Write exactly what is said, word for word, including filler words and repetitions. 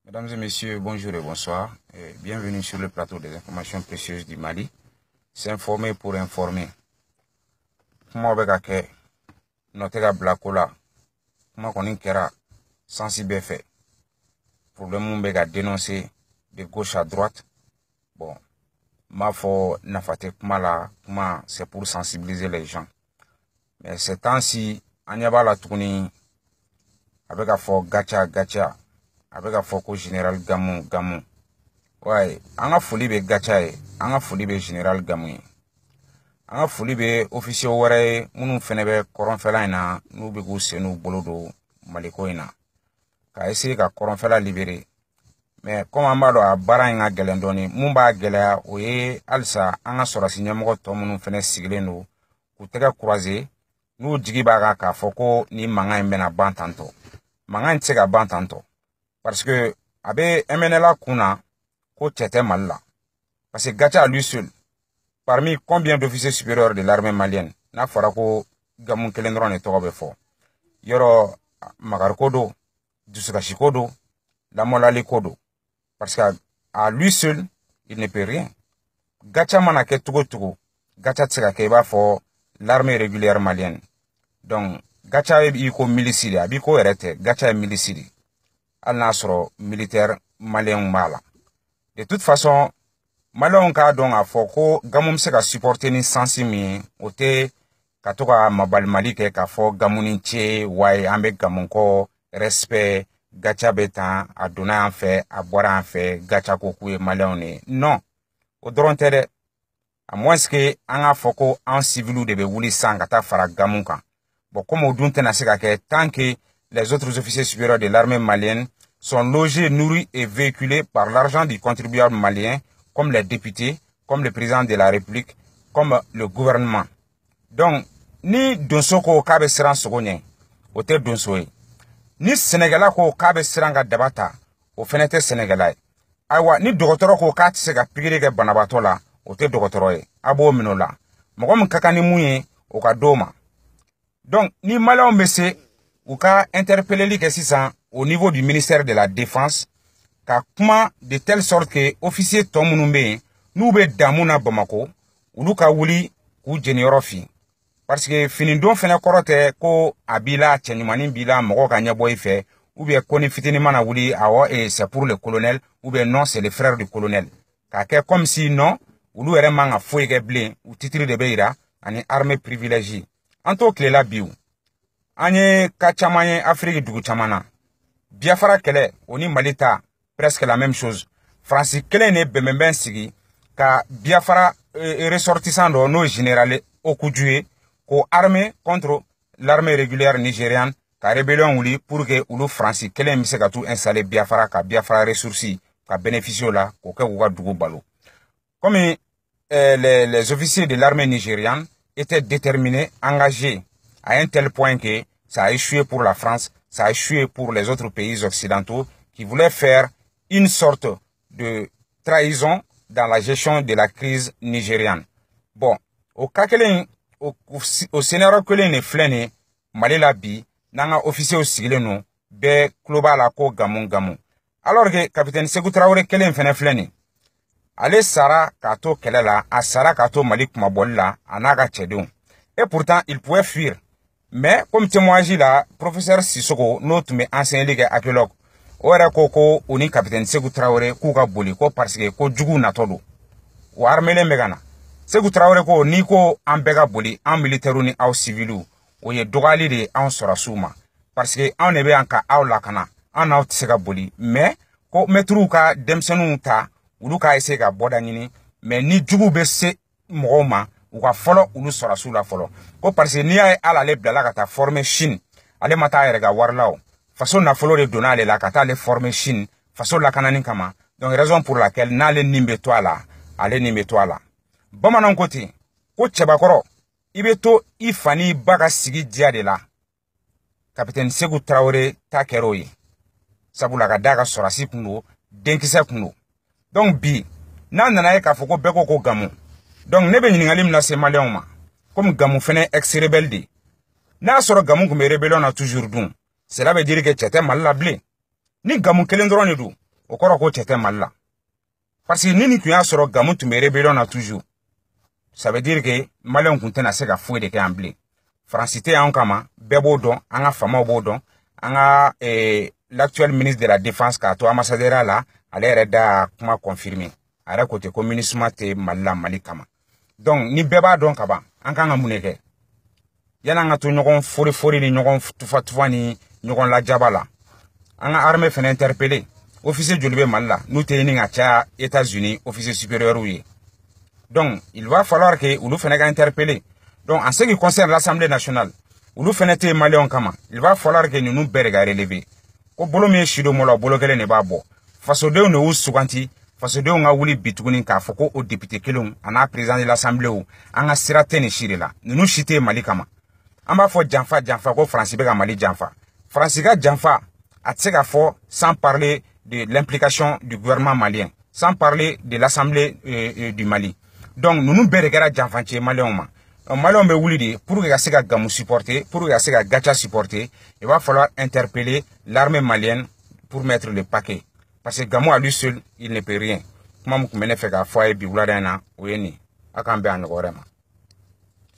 Mesdames et messieurs, bonjour et bonsoir. Et bienvenue sur le plateau des informations précieuses du Mali. S'informer pour informer. Comment on fait notre blacola? Comment on kera sensible fait? Pour le monde on dénoncer de gauche à droite. Bon, ma foi n'a pas été comment c'est pour sensibiliser les gens. Mais ces temps-ci, on y a la tournée avec un fort gacha gacha. Avec un fort général Gamou Gamou. Ouais, on a folie be gacha e, on a folie be général Gamou. On a folie be officier ware, mounou fenebe koronfela ina, nou be gousse nou bolodo maliko ina. Ka essayer ka koronfela libérer. Mais comme on va a bara inga gelendoni, mumba gelea oye alsa, on a sora signamo to mounou fene sigleno, kutega croiser, nou djigibaga ka foko ni manga imbena bantanto. Manga ntega bantanto. Parce que, abe M N L A kuna, ko tete mal parce que Gacha à lui seul, parmi combien d'officiers supérieurs de l'armée malienne, n'a fara ko gamun kelendron et tobe fort. Yoro Magarkodo, Dusukashikodo, la Molali Kodo. Parce que à lui seul, il ne peut rien. Gacha manake tugo tugo, Gacha tsega keba for l'armée régulière malienne. Donc, Gacha est iko milicide, abiko erete, Gacha est milicide. Al nasro militaire malien mala. De toute façon, malien ka don a foko gamum se ka supporter ni sensi mi ote katoka mabal malike ka fo gamuni che wai ambe gamunko respect gacha betan a dona en fait a boire en fait gacha koku e malien ne. Non. O dron tere à moins que anga foko en civil de be wuli sangata fara gamunka. Bon comme o dunte na se ka ke tant que les autres officiers supérieurs de l'armée malienne sont logés, nourris et véhiculés par l'argent du contribuable malien, comme les députés, comme le président de la République, comme le gouvernement. Donc, ni Donsoko Kabe Siran Sogonye, au te Donsoe, ni Sénégalais ko Kabe Siranga Dabata, au fenêtre Sénégalais. Awa, ni Dokotoro ko Kat Sega Pigirege Banabatola, au te Dokotoroe, Abo Minola. Mogom Kakani Mouye, au Kadoma. Donc, ni Malon Messe, ou ka interpeller les gens au niveau du ministère de la Défense, ka kuma de telle sorte que officier Tomunumbe, nous be damuna Bamako, ou nous ka wuli ou jeniorofi. Parce que finindon fene korote ko abila tchenimani bila moko kanya boy fait, ou bien koni fitini mana wuli awa et c'est pour le colonel, ou bien non c'est le frère du colonel. Ka ke comme si non, ou nous ere manga fouye blé, ou titre de beira, ani armée privilégiée. Anto klela biou. Anye kachamanye Afrique du chamana. Biafra kele, oni malita, presque la même chose. Francis kele ne bemben sigi, ka Biafra e, ressortissant de nos générales au Koudjoué, ko armée contre l'armée régulière nigériane, ka rébellion ouli pour que oulu Francis kele mise ka tout installer Biafra, ka Biafra ressourci, ka bénéficie là, ko ke ouga dougou balo. Comme euh, les, les officiers de l'armée nigériane étaient déterminés, engagés, à un tel point que ça a échoué pour la France, ça a échoué pour les autres pays occidentaux qui voulaient faire une sorte de trahison dans la gestion de la crise nigériane. Bon, au cas que l'on, au, au scénario que l'on est fléné, Malela bi, nanga officier au sigleno, be global à ko gamon gamon. Alors que capitaine Sékou Traoré que l'on fait fléné, allez Sara Kato Kelela, à Sara Kato Malik Mabolla, à Naga Tchedon. Et pourtant, il pouvait fuir. Mais, comme témoignage là, professeur Sissoko, notre mais ancien ligue archéologue, ora koko, oni capitaine Sékou Traoré, kuka boli, ko parce que, ko djugu natodo. Ou armele megana. Sékou Traoré ko, ni ko ambega boli, en militaire ni au civilu, ou ye dogali de en sorasouma. Parce que, en ebe anka au lakana, en au tsega boli. Mais, ko metru ka demsenu ta, ou luka ese ka boda nini, mais ni djugu bese mwoma, ou ka follow ou nous sera sous la follow. Ko parce que ni a ala le blala kata former Chine. Ale mata erega warlao. Façon na follow de donner la kata le former Chine. Façon la kanani kama. Donc raison pour laquelle na le nimbe toi là. Ale nimbe toi là. Bon manon côté. Ko tchebakoro. Ibeto ifani baga sigi dia de la. Capitaine Sékou Traoré ta keroye. Sabu la kadaga sorasi kuno. Denkise kuno. Donc bi. Na nanaye ka foko beko ko gamu. Donc, ne be nyingalim na se malien ma. Comme Gamou fene ex-rebelle de. Na soro Gamou kume rebellion na toujours dun. Cela veut dire que tchete mal la blé. Ni Gamou kelen drone du. o kɔrɔ ko cɛ tɛ Mali la. Parce que ni nin tun y'a sɔrɔ Gamu tun bɛ rébellion na toujours, ça veut dire que Maliens tun tɛna se ka foyi de kɛ yan bilen. France tɛ y'anw kama, bɛɛ b'o dɔn, an ka faamaw b'o dɔn, an ka l'actuel ministre de la défense k'a to ambassadeur la, ale yɛrɛ da kuma confirmé. A yɛrɛ ko ten ko MINUSMA tɛ Mali la Mali kama. Donc ni bɛɛ b'a dɔn ka ban, an kan ka mun de kɛ? Yan'an ka to ɲɔgɔn fori fori ni ɲɔgɔn tufa tufa ni ɲɔgɔn lajaba la. An ka armée fɛnɛ interpellé. Officier joli bɛ Mali la, n'u tɛ ɲini ka caya États-Unis officier supérieur ye. Donc il va falloir que olu fɛnɛ ka interpeller. Donc en ce qui concerne l'Assemblée nationale, olu fɛnɛ tɛ Maliens kama. Il va falloir que ninnu bɛɛ de ka relever. Ko bolo min ye sido mɔla bolo kelen de b'a bɔ. Fasodenw de y'u suganti, fasodenw ka wuli bi tuguni k'a fɔ ko o député kelenw a n'a président de l'Assemblée wo an ka sira tɛ nin si de la. Ninnu si tɛ Mali kama. An b'a fɔ janfa janfa ko France bɛ ka Mali janfa. France ka janfa a tɛ se ka fɔ sans parler de l'implication du gouvernement malien, sans parler de l'Assemblée euh, euh, du Mali. Donc nous nous bɛɛ de kɛra janfanciye Maliens ma. Maliens bɛ wuli de pour que ka se ka Gamu supporter, pour que ka se ka Gacha supporter, il va falloir interpeller l'armée malienne pour mettre le paquet. Parce que Gamu à lui seul, il ne peut rien. Kuma mu kun bɛ ne fɛ k'a fɔ a ye bi wulada in na o ye nin. A k'an bɛn a ɲɔgɔn wɛrɛ ma.